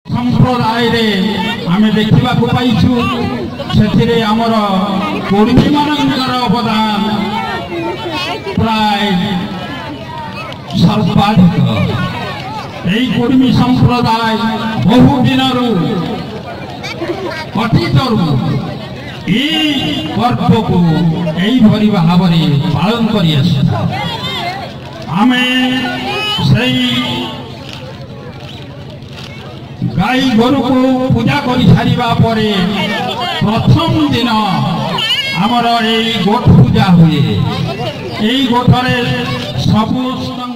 संप्रदाय आम देखा पाइछु से आमर कुर्मी मानकर अवदान प्राय सर्वाधिक। यही कुर्मी संप्रदाय बहुदिन अतीत पर्व को यही भाव में पालन कर गाई गोरु को पूजा कर सारिबा परे प्रथम दिन आमर गोठ पूजा हुए। यही गोठरे सब